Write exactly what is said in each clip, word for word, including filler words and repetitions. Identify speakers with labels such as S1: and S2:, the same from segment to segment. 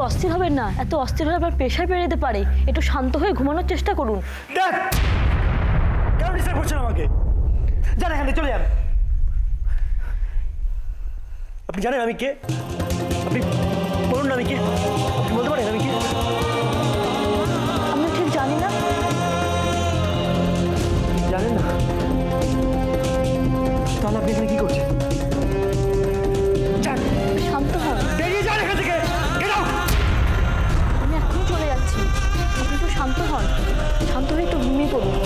S1: অস্থির হবেন না, এত অস্থির হলে আপনার প্রেশার বেড়ে যেতে পারে। একটু শান্ত হয়ে ঘুমানোর চেষ্টা করুন।
S2: কেন ডিস্টার্ব করছেন আমাকে? যান এখানে, চলে যান। আপনি জানেন আমি কে? আপনি বলুন না আমি কে? আপনি বলতে পারেন আমি কে?
S1: আমি ঠিক জানি না।
S2: জানেন না? তাহলে আপনি এখানে কি করছেন? যান,
S1: শান্ত হন।
S2: বেরিয়ে যান এখান থেকে। Get out.
S1: আমি এখনই চলে যাচ্ছি। আপনি একটু শান্ত হন, শান্ত হয়ে একটু ঘুমিয়ে পড়ুন।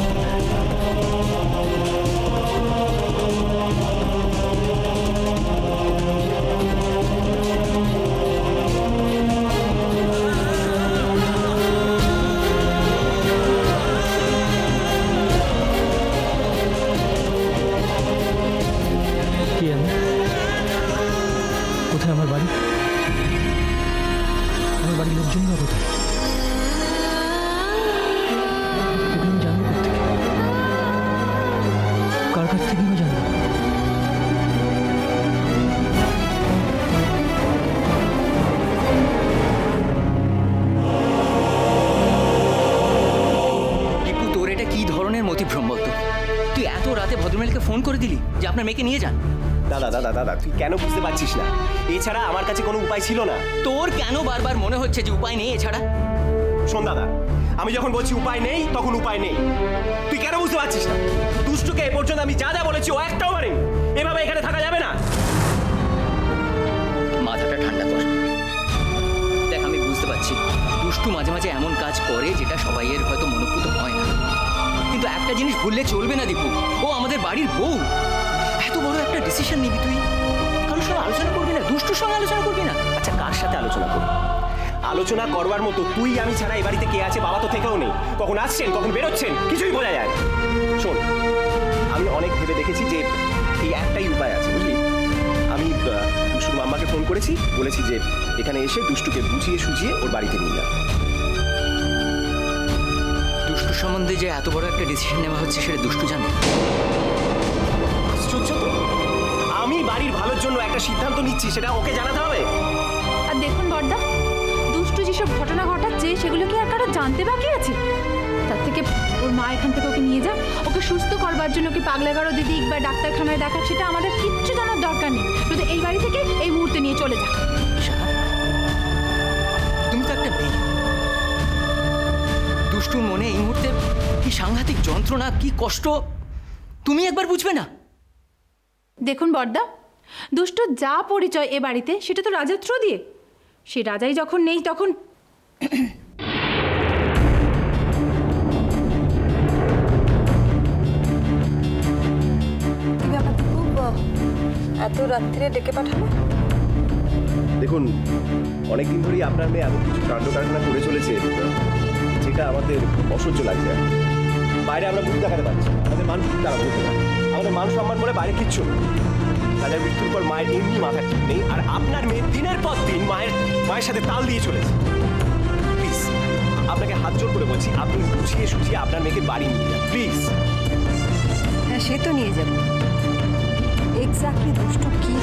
S2: কোথায় আমার বাড়ি? আমার বাড়ির লোকজন বা কোথায়? এগুলো আমি জানবো কোথেকে? কার কাছ থেকে আমি জানবো?
S3: টিপু, তোর এটা কি ধরনের মতিভ্রম বলতো? তুই এত রাতে ভদ্রমহিলাকে ফোন করে দিলি যে আপনার মেয়েকে নিয়ে যান।
S4: দাদা দাদা দাদা তুই কেন বুঝতে পারছিস না? এছাড়া আমার কাছে কোনো উপায় ছিল না।
S3: তোর কেন বারবার মনে হচ্ছে যে উপায় নেই এছাড়া?
S4: শোন দাদা, আমি যখন বলছি উপায় নেই তখন উপায় নেই। তুই কেন বুঝতে পারছিস না? দুষ্টুকে এ পর্যন্ত আমি যা যা বলেছি ও একটাও মানেনি। এভাবে এখানে থাকা যাবে না।
S3: মাথাটা ঠান্ডা কর। দেখ, আমি বুঝতে পারছি দুষ্টু মাঝে মাঝে এমন কাজ করে যেটা সবাইয়ের হয়তো মনোপুত হয় না, কিন্তু একটা জিনিস ভুললে চলবে না দীপু, ও আমাদের বাড়ির বউ। এত বড় একটা ডিসিশন নিবি তুই, কারোর সঙ্গে আলোচনা করবি না? দুষ্টুর সঙ্গে আলোচনা করবি না?
S4: আচ্ছা, কার সাথে আলোচনা করবি? আলোচনা করবার মতো তুই আমি ছাড়া এই বাড়িতে কে আছে? বাবা তো থেকেও নেই। কখন আসছেন কখন বেরোচ্ছেন কিছুই বোঝা যায়। শোন, আমি অনেক ভেবে দেখেছি যে এই একটাই উপায় আছে, বুঝলি? আমি দুষ্টুর মাম্মাকে ফোন করেছি, বলেছি যে এখানে এসে দুষ্টুকে বুঝিয়ে সুঝিয়ে ওর বাড়িতে নিয়ে যাও।
S3: দুষ্টুর সম্বন্ধে যে এত বড় একটা ডিসিশন নেওয়া হচ্ছে সেটা দুষ্টু জানে?
S4: আশ্চর্য তো, আমি বাড়ির ভালোর জন্য একটা সিদ্ধান্ত নিচ্ছি, সেটা ওকে জানাতে হবে?
S5: আর দেখুন বড়দা, দুষ্টু যেসব ঘটনা ঘটাচ্ছে সেগুলো কি আর কারো জানতে বাকি আছে? তার থেকে ওর মা এখান থেকে ওকে নিয়ে যাক, ওকে সুস্থ করবার জন্য কি পাগলাগারো দিদি বা ডাক্তারখানায় দেখাক, সেটা আমাদের কিচ্ছু জানার দরকার নেই। শুধু এই বাড়ি থেকে এই মুহূর্তে নিয়ে চলে যাক।
S3: তুমি তো একটা মেয়ে। দুষ্টুর মনে এই মুহূর্তে কি সাংঘাতিক যন্ত্রণা, কি কষ্ট তুমি একবার বুঝবে না?
S5: দেখুন বড়দা, দুষ্টু যা পরিচয় এ বাড়িতে সেটা তো রাজার থ্রু দিয়ে। সে রাজাই যখন নেই তখন
S6: এত রাত্রে ডেকে পাঠালো?
S4: দেখুন, অনেকদিন ধরেই আপনার মেয়ে এমন কিছু কাণ্ড কারখানা করে চলেছে যেটা আমাদের অসহ্য লাগছে। বাইরে আমরা মুখ দেখাতে পারছি, আমাদের মান তারা বলতে পারে, আমাদের মান সম্মান বলে বাইরে কিচ্ছু নেই। রাজার মৃত্যুর পর মায়ের এমনি মাথা ঠিক নেই, আর আপনার মেয়ে দিনের পর দিন মায়ের মায়ের সাথে তাল দিয়ে চলেছে। প্লিজ, আপনাকে হাত জোর করে বলছি, আপনি বুঝিয়ে সুঝিয়ে আপনার মেয়েকে বাড়ি নিয়ে যান প্লিজ।
S6: হ্যাঁ, সে তো নিয়ে যাবো। এক্স্যাক্টলি দুষ্টু কি